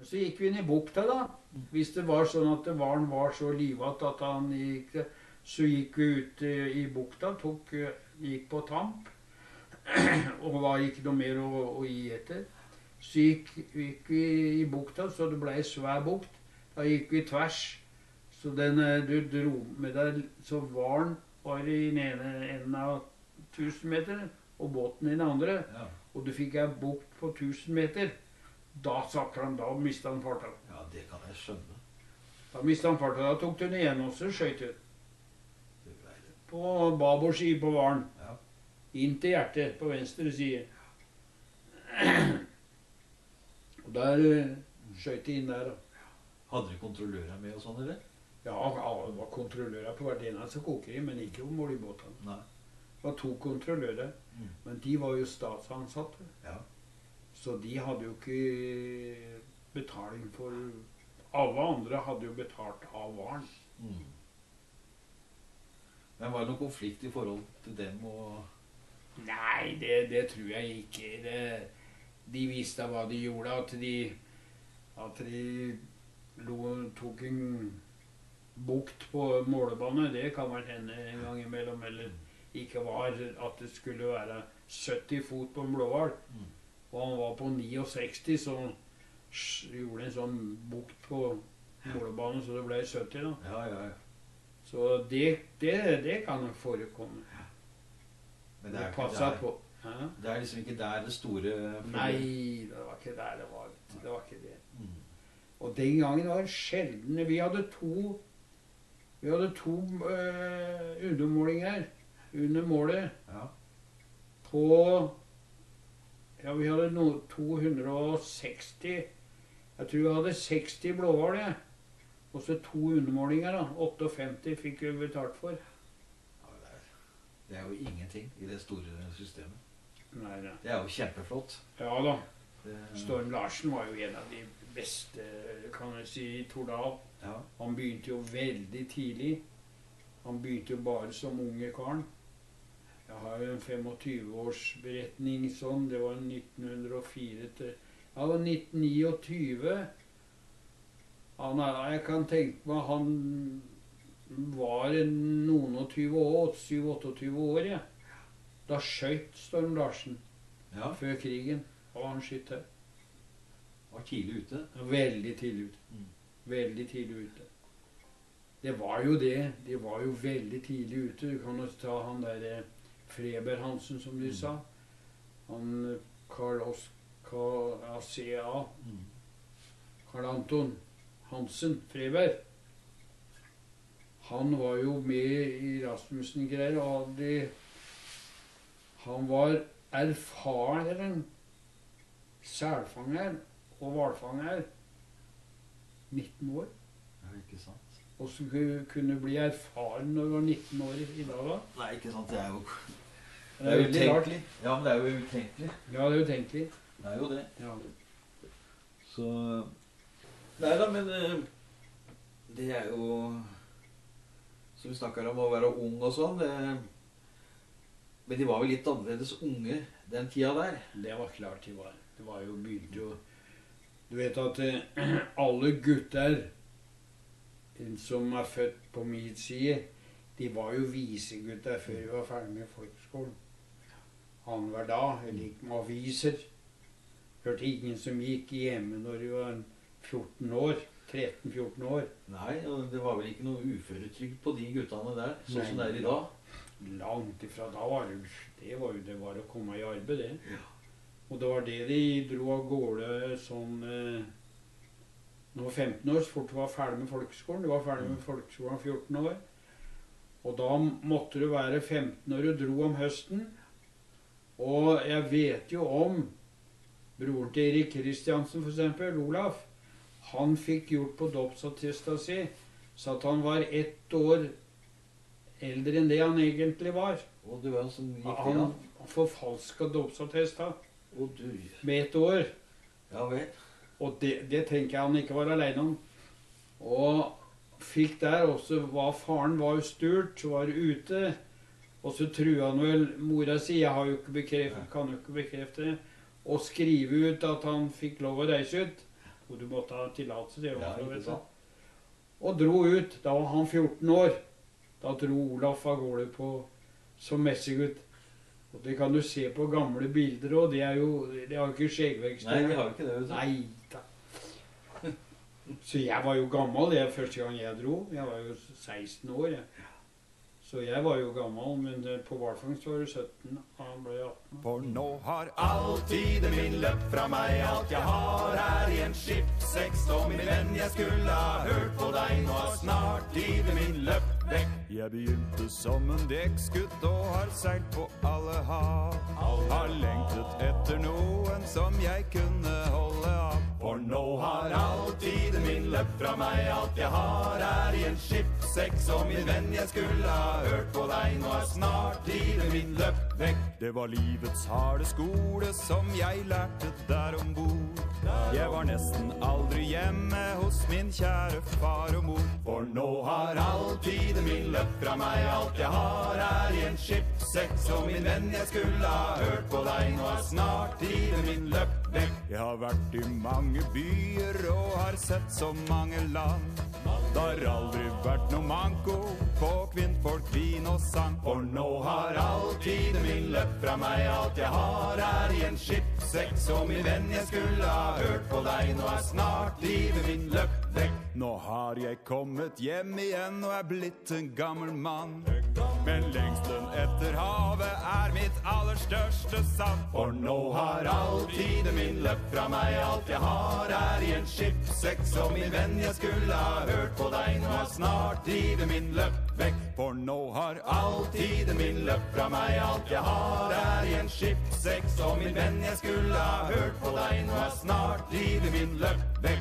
så gikk vi inn i bukta da. Hvis det var sånn at varen var så livat at han gikk, så gikk vi ut i bukta, gikk på tamp, og var ikke noe mer å gi etter. Så gikk vi i bukta, så det ble en svær bukt. Da gikk vi tvers, så du dro med deg, så varen var i den ene enden av 1000 meter, og båten i den andre. Ja. Og du fikk en bukt på 1000 meter. Da sakket han, da mistet han farta. Ja, det kan jeg skjønne. Da mistet han farta, da tok du den igjen, og så skjøt du. Du verden. På babord side på varen. Ja. Inn til hjertet, på venstre side. Og der skjøt de inn der, da. Hadde dere kontrollører med og sånn, eller? Ja, det var kontrollører på hvert eneste kokeri, men ikke om bord i båten. Nei. Det var 2 kontrollører, men de var jo statsansatte. Ja. Så de hadde jo ikke betaling for... Alle andre hadde jo betalt av varen. Men var det noen konflikt i forhold til dem og... Nei, det tror jeg ikke. De visste hva de gjorde, at de tok en bukt på målebane. Det kan vel hende en gang imellom, eller ikke var at det skulle være 70 fot på en blåhval. Og han var på 69, så gjorde en sånn bukt på målebanen, så det ble 70 da. Ja. Så det kan jo forekomme. Men det er ikke Passet der. på. Hæ? Det er liksom ikke der det store... Nei, det var ikke der det var. Det var ikke det. Og den gangen var det sjelden. Vi hadde to undermålinger under målet. Ja. På... Ja, vi hadde 260. Jeg tror vi hadde 60 blåhval, ja. Og så 2 undermålinger, da. 58 fikk vi betalt for. Ja, det er jo ingenting i det store systemet. Nei. Det er jo kjempeflott. Ja da. Storm Larsen var jo en av de beste, kan jeg si, i Tordal. Ja. Han begynte jo veldig tidlig. Han begynte jo bare som unge karen. Jeg har jo en 25-årsberetning sånn. Det var 1904 til... Ja, det var 1929. Jeg kan tenke meg han var noen og 20 år, 27-28 år, ja. Da skjøt Storm Larsen. Ja. Før krigen. Og han skjøt her. Var tidlig ute. Veldig tidlig ute. Veldig tidlig ute. Det var jo det. De var jo veldig tidlig ute. Du kan jo ta han der Freber Hansen, som du sa. Han Karl Anton Hansen Freber. Han var jo med i Rasmussen-greier, og han var erfaren selfanger og hvalfanger 19 år. Ja, ikke sant. Og så kunne bli erfaren når du var 19 år i dag da. Nei, ikke sant. Det er jo... Det er veldig rart. Ja, men det er jo utenkelig. Ja, det er utenkelig. Det er jo det. Ja. Så... Neida, men det er jo... Som vi snakker om å være ung og sånn, men de var vel litt annerledes unge den tida der. Det var klart de var. Det var jo begynt jo... Du vet at alle gutter som er født på min side, de var jo visegutter før de var ferdig med folkeskolen. Han var da, jeg gikk med aviser. Hørte ingen som gikk hjemme når de var 14 år, 13-14 år. Nei, og det var vel ikke noe uføretrygd på de guttene der, sånn som det er i dag. Langt ifra da var det var å komme i arbeid, det. Ja. Og det var det de dro av gårde sånn... Nå var 15 år, så fort du var ferdig med folkeskolen. Du var ferdig med folkeskolen 14 år. Og da måtte du være 15 når du dro om høsten. Og jeg vet jo om broren til Erik Kristiansen, for eksempel, Olaf. Han fikk gjort på dåpsattesta si, så at han var 1 år eldre enn det han egentlig var. Og det var som gikk det, Han ja. forfalsket dåpsattesta Og du... med 1 år. Ja vel. Og det tenker jeg han ikke var alene om. Og fikk der også, faren var jo sturt, så var ute. Og så trua han vel mora si, jeg har jo ikke bekreftet, kan jo ikke bekrefte det, og skrive ut at han fikk lov å reise ut. Og du måtte ha tillatelse til å Ja, være ikke vet du. sant? Og dro ut. Da var han 14 år. Da dro Olaf av gårde som messegutt. Og det kan du se på gamle bilder, og det har jo ikke skjeggvekst. Nei, de har jo ikke det, vet du. Nei da. Så jeg var jo gammel første gang jeg dro. Jeg var jo 16 år. Så jeg var jo gammel, men på hvalfangst var det 17. Han ble 18. For nå har alltid min løp fra meg. Alt jeg har i en skipssekk. Så min venn, jeg skulle ha hørt på deg. Nå har snart tiden min løp vekk. Jeg begynte som en dekksgutt og har seilt på alle hav. Har lengtet etter noen som jeg kunne holde av. For nå har alltid min løp fra meg. Alt jeg har i en skipssekk. Så min venn, jeg skulle ha hørt på deg. Nå er snart tiden min løp vekk. Det var livets harde skole som jeg lærte der ombord. Jeg var nesten aldri hjemme hos min kjære far og mor. For nå har alltid min løp fra meg. Alt jeg har i en skipssekk. Så min venn, jeg skulle ha hørt på deg. Nå er snart tiden min løp vekk. Jeg har vært i mange byer og har sett så mange land. Det har aldri vært noe manko på kvinnfolk, vin og sang. For nå har alltid min løp fra meg. Alt jeg har i en skipssekk. Så min venn, jeg skulle ha hørt på deg. Nå er snart livet min løp vekk. Nå har jeg kommet hjem igjen og er blitt en gammel mann. Men lengselen etter havet er mitt aller største savn. For nå har alltid min løp fra meg. Alt jeg har i en skipssekk. Så min venn, jeg skulle ha hørt på deg. Nå er snart livet min løp vekk. For nå har alltid min løp fra meg. Alt jeg har i en skipssekk. Så min venn, jeg skulle ha hørt på deg. Nå er snart livet min løp vekk.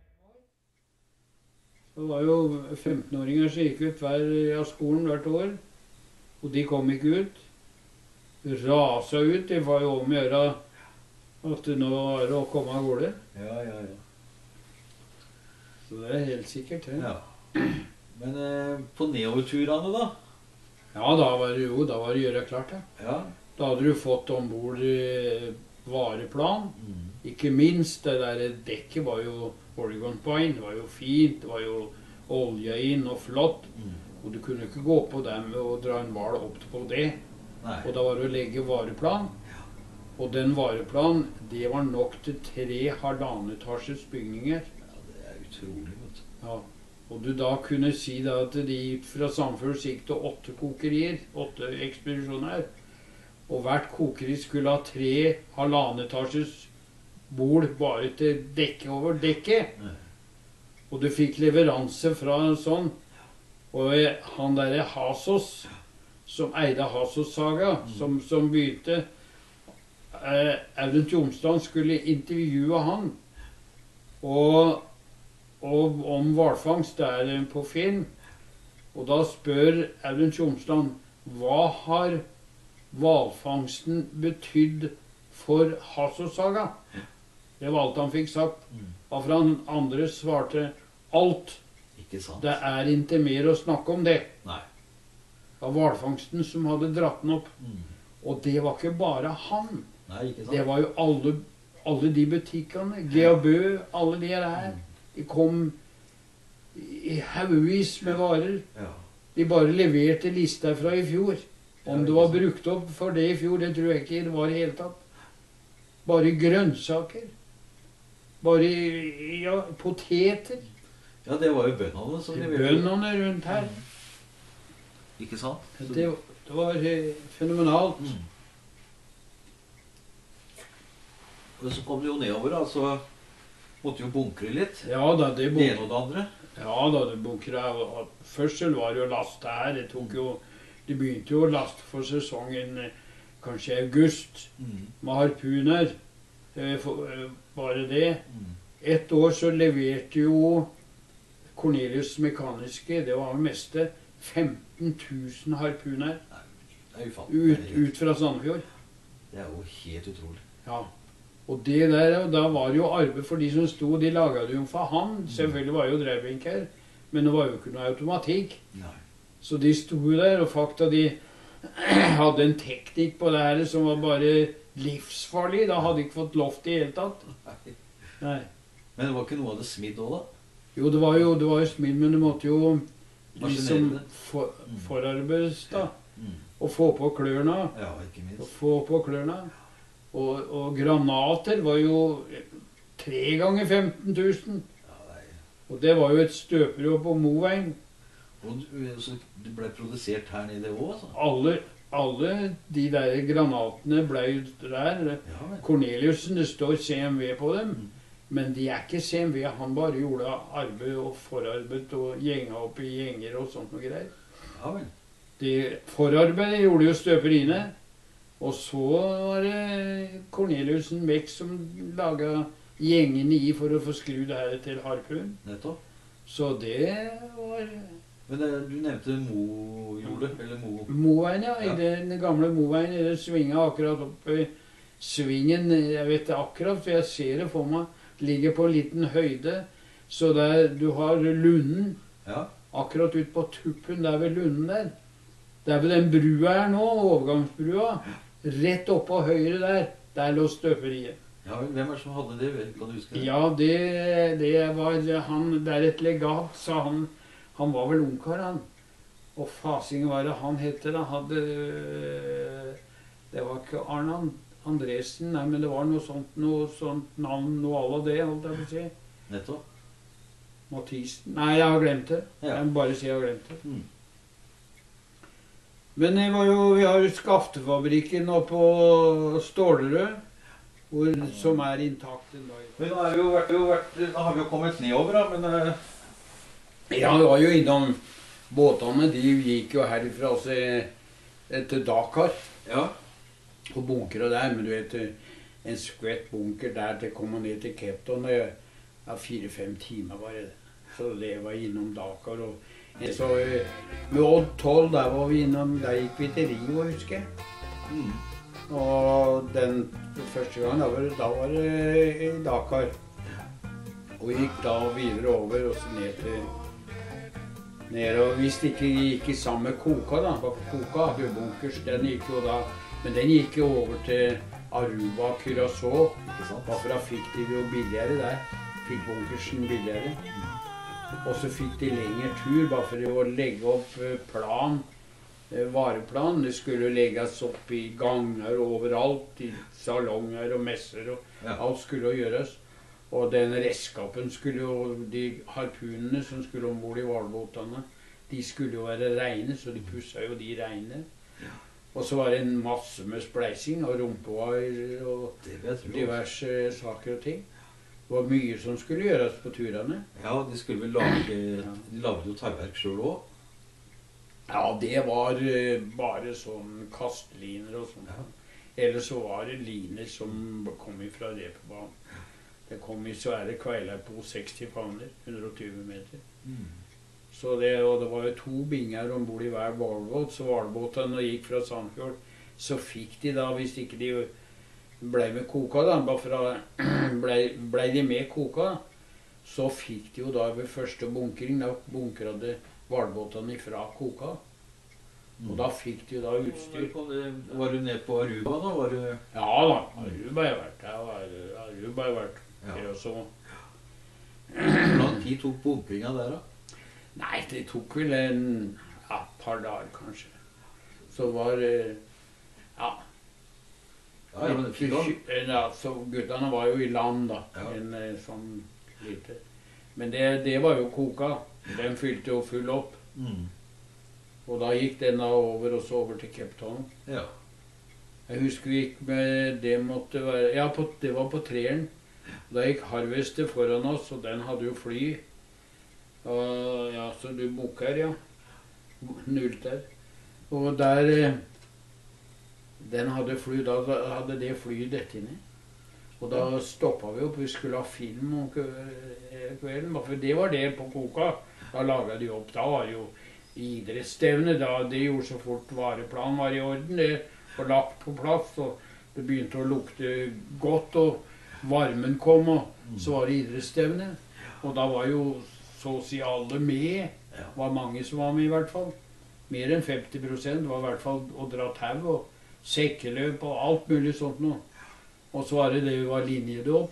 Det var jo 15-åringer som gikk ut av skolen hvert år, og de kom ikke ut. Rasa ut, det var jo om å gjøre at det nå er å komme av gårde. Ja. Så det er helt sikkert, det. Ja. Men på nedoverturene da? Ja, da var det gjøre klart, ja. Ja. Da hadde du fått ombord vareplan. Ikke minst, det der dekket var jo Oregon Pine, det var jo fint, det var jo olje inn og flott. Og du kunne ikke gå på dem og dra en hval opp på det. Nei. Og da var det å legge vareplan. Og den vareplan, det var nok til 3 halvannetasjes bygninger. Ja, det er utrolig godt. Ja. Og du da kunne si da at de fra Sandfjords gikk til 8 kokerier, 8 ekspedisjoner. Og hvert kokeri skulle ha 3 halvannetasjes bord bare til dekke over dekket. Og du fikk leveranse fra en sånn. Og han der Hasos, som eide Hasos-saga, som begynte, Audun Tjomsland skulle intervjue han. Og om hvalfangst der på film. Og da spør Audun Tjomsland, hva har hvalfangsten betydd for Hasos-saga? Det var alt han fikk sagt. Og fra han andre svarte alt. Ikke sant? Det er ikke mer å snakke om det. Nei. Det var hvalfangsten som hadde dratt den opp. Og det var ikke bare han. Nei, ikke sant? Det var jo alle de butikkene. Geabø, alle de her. De kom i haugevis med varer. Ja. De bare leverte lister fra i fjor. Om det var brukt opp for det i fjor, det tror jeg ikke det var i hele tatt. Bare grønnsaker. Bare, ja, poteter. Ja, det var jo bøndene som leverte. Bøndene rundt her. Ikke sant? Det var fenomenalt. Og så kom det jo nedover, altså måtte jo bunkre litt. Ja da, det Det ene og det andre. Ja da, det bunkret. Først så var det jo laste her. De begynte jo å laste for sesongen kanskje i august. Med harpuner. Bare det. Et år så leverte jo Cornelius Mekaniske, det var det meste, 15 000 harpuner Det er ufattelig. ut fra Sandefjord. Det er jo helt utrolig. Ja. Og det der, da var det jo arbeid for de som sto, de laget det jo for hand. Selvfølgelig var jo drevbink her, men det var jo ikke noe automatikk. Nei. Så de sto der, og fakta de hadde en teknikk på det her som var bare livsfarlig. Da hadde de ikke fått loft i hele tatt. Nei. Men det var ikke noe av det smidd også da? Jo, det var jo smidd, men du måtte jo liksom Maskinere det. forarbeides da. Mm. Og få på klørne. Ja, ikke Og minst. få på klørne. Og granater var jo 3 ganger 15 000. Ja, nei. Og det var jo et støperå på Moveien. Og så det ble produsert her nede også, altså? Alle de der granatene ble jo der. Ja, vel. Corneliusen, det står CMV på dem. Mm. Men de er ikke CMV, han bare gjorde arbeid og forarbeid og gjenga opp i gjenger og sånt noe greier. Ja, vel. Forarbeidet gjorde jo støperiene, og så var det Corneliusen Beck som laget gjengene i for å få skru det her til harpun. Nettopp. Så det var Men du nevnte Mo-jordet, eller Mo... Moveien, ja. Ja. I den gamle Moveien, i det svinget akkurat opp i svingen. Jeg vet det akkurat, for jeg ser det for meg. Ligger på en liten høyde, så der du har Lunden, Ja. akkurat ut på tuppen der ved Lunden der. Der ved den brua her nå, overgangsbrua, rett oppå høyre der lå støperiet. Ja, vel. Hvem er det som hadde det? Kan du huske det? Ja, det var han, det er et legat, sa han. Han var vel ungkar, han. Og fasingen var det han heter, da. Det var ikke Arne Andresen, nei, men det var noe sånt navn, noe av det, holdt jeg på å si. Nettopp. Mathisen. Nei, jeg har glemt det. Ja. Jeg må bare si jeg har glemt det. Mm. Men vi har jo skaftefabrikken oppe på Stålerød, som er intakt en dag. Men nå har vi jo kommet nedover da, men... Ja, det var jo innom båtene, de gikk jo herifra til Dakar. Ja. Og bunkere der, men du vet, en skvett bunker der til å komme ned til Cape Town, ja, 4-5 timer var det. Så det var innom Dakar, og så med Odd 12, der var vi innom, der gikk vi til Rio, husker jeg. Mm. Og den første gang, da var det i Dakar. Og vi gikk da videre over, og så ned, og hvis det ikke gikk i samme Koka da, for Koka hadde jo bunkers, den gikk jo da, men den gikk jo over til Aruba, Curaçao, Ikke sant? og da fikk de jo billigere der, fikk bunkersen billigere. Og så fikk de lengre tur, bare for å legge opp plan, vareplan. Det skulle legges opp i ganger overalt, i salonger og messer, og Ja. alt skulle jo gjøres. Og den redskapen skulle jo, de harpunene som skulle ombord i hvalbåtene, de skulle jo være reine, så de pusset jo de reine. Og så var det en masse med spleising og rumpevarer og Det vil jeg tro. diverse saker og ting. Det var mye som skulle gjøres på turene. Ja, de skulle vel lage... De laget jo tarverk selv også. Ja, det var bare sånn kasteliner og sånt. Ja. Ellers så var det liner som kom fra reperbanen. Det kom i svære kveiler på 60 fauner, 120 meter. Mm. Så det var jo 2 binger ombord i hver hvalbåt, så hvalbåtene gikk fra Sandfjord. Så fikk de da, hvis ikke de ble med Koka da, bare for ble de med Koka, så fikk de jo da ved første bunkring, da bunkrade hvalbåtene fra Koka. Og da fikk de jo da utstyr. Var du ned på Aruba da? Var du... Ja da, Aruba har jeg vært. Aruba har jeg vært. Ja. Og så... Hvor lang tid tok bunkringa der da? Nei, det tok vel et par dager kanskje. Så var ja. Ja, men det fikk han. Ja, så guttene var jo i land da. Ja. En sånn lite. Men det var jo Koka. Den fylte jo full opp. Mm. Og da gikk den da over, og så over til Cape Town. Ja. Jeg husker vi gikk med, det måtte være, ja, det var på treeren. Da gikk Harvester foran oss, og den hadde jo fly. Og ja, så du bukker, ja. 0 der. Og der, den hadde fly, da hadde det flyet dette inne. Og da stoppet vi opp, vi skulle ha film om kvelden, for det var det på Koka. Da laget de opp, da var det jo idrettsstevne, da det gjorde så fort vareplanen var i orden, det var lagt på plass, og det begynte å lukte godt, og varmen kom, og så var det idrettsstevne. Og da var jo så å si alle med, det var mange som var med i hvert fall. Mer enn 50% var i hvert fall å dra tau og sekkeløp og alt mulig sånt noe. Og så var det var linjedåp.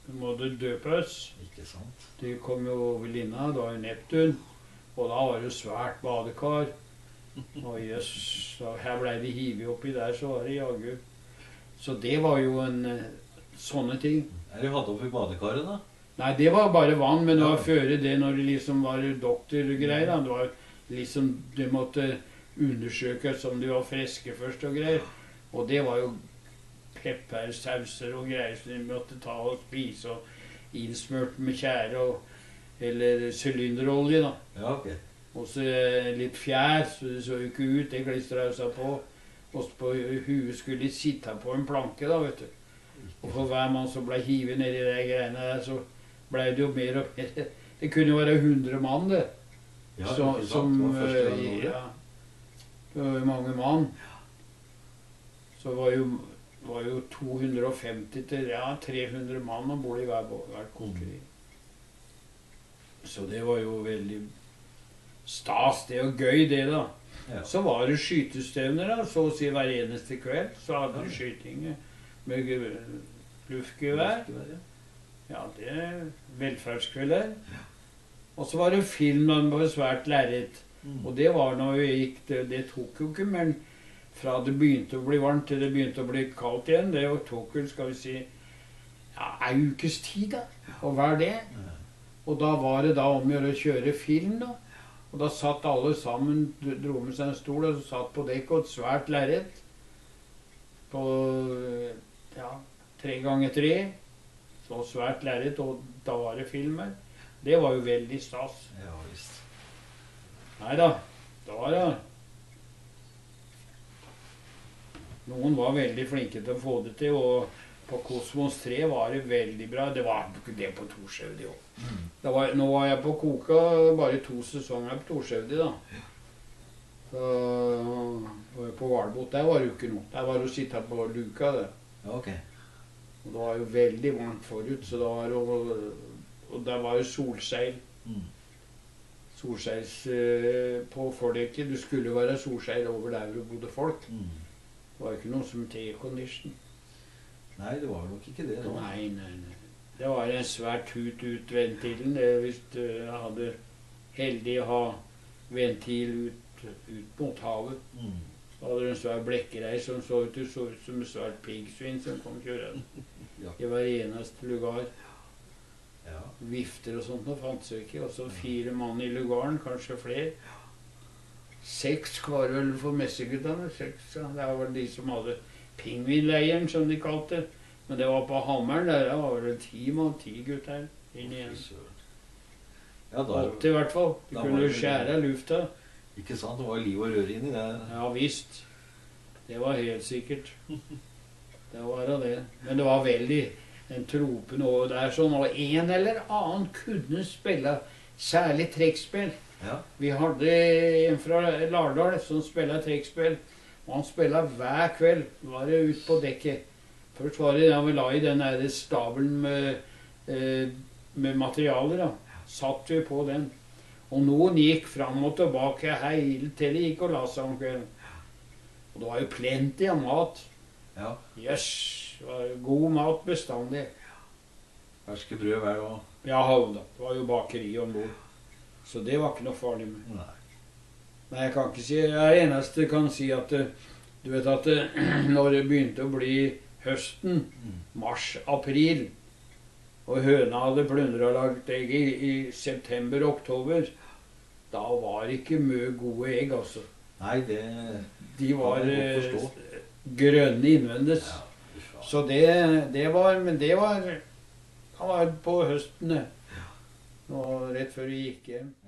De måtte døpe oss. Ikke sant? De kom jo over linja, da i Neptun. Og da var det jo svært badekar. Og jøss, her ble de hivet oppi der, så var det jaggu. Så det var jo en sånne ting. Er det hatt oppi badekaret, da? Nei, det var bare vann, men det var før det når det liksom var doktorgreier. Da. Det var liksom, de måtte undersøke om de var friske først og greier. Og det var jo peppersauser og greier som de måtte ta og spise, og innsmørt med tjære eller sylinderolje, da. Ja, ok. Og så litt fjær, så det så jo ikke ut, det klistret seg på. Og på huet skulle de sitte på en planke, da, vet du. Og for hver mann som ble hivet ned i de greiene der, så ble det jo mer og mer. Det kunne jo være 100 mann, det. Ja, Så, ikke sant? som, Det var første gang nå, ja, det var jo mange mann. Så var jo 250 til 300 mann om bord i hvert kokeri. Så det var jo veldig stas, det og gøy det da. Ja. Så var det skytestevner da, så å si hver eneste kveld. Så hadde vi skyting med luftgevær. Ja, det er velferdskvelder. Og så var det film da det var svært lerret. Og det var når vi gikk, det tok jo ikke, men fra det begynte å bli varmt til det begynte å bli kaldt igjen, det tok jo, skal vi si, ja, en ukes tid da. Og hva er det? Og da var det da om å gjøre å kjøre film da. Og da satt alle sammen, dro med seg en stol og satt på dekk og et svært lerret. På, ja, 3x3. Så svært lerret, og da var det filmer. Det var jo veldig stas. Ja, visst. Neida, da var det. Noen var veldig flinke til å få det til, og på Kosmos 3 var det veldig bra. Det var det på Torshøvdi også. Nå var jeg på Koka bare 2 sesonger på Torshøvdi da. Så på Hvalbot, der var det jo ikke noe. Der var det å sitte på luka det. Ja, ok. Og det var jo veldig varmt forut, så det var jo, og der var jo solseil. Solseils på fordekket. Du skulle jo være solseil over der hvor det bodde folk. Det var jo ikke noe som T-condition. Nei, det var nok ikke det da. Nei. Det var en svært tut ut ventilen. Hvis jeg hadde heldig å ha ventil ut mot havet. Så hadde du en svær blekkerei som så ut som en svært piggsvin som kom kjørende. I hver eneste lugar. Ja. Vifter og sånt, nå fantes jo ikke. Og så 4 mann i lugaren, kanskje flere. 6 kvarøl for messeguttene. 6, ja. Det var de som hadde pingvinleiren, som de kalte det. Men det var på Hammeren, der var det 10 mann, 10 gutter inn igjen. Ja, da... Alltid i hvert fall. Du kunne skjære lufta. Ikke sant, det var liv og rør inni det. Ja, visst. Det var helt sikkert. Det var det. Men det var veldig en tropen over der sånn, og en eller annen kunne spille særlig trekkspill. Ja. Vi hadde en fra Lardal som spillet trekkspill, og han spillet hver kveld, var det ut på dekket. Først var det da vi la i den der stabelen med materialer da. Satt vi på den. Og noen gikk fram og tilbake hele til de gikk og la seg om kvelden. Og det var jo plenty av mat. Ja. Jøss, det var god mat bestandig. Ferske brød hver dag. Ja, da. Det var jo bakeri ombord. Så det var ikke noe farlig med. Nei, jeg kan ikke si, jeg eneste kan si at du vet at når det begynte å bli høsten, mars-april, og høna hadde plundret og lagt egg i september-oktober, da var det ikke mye gode egg, altså. Nei, de var grønne innvendes. Ja, så det var på høsten, og rett før vi gikk hjem.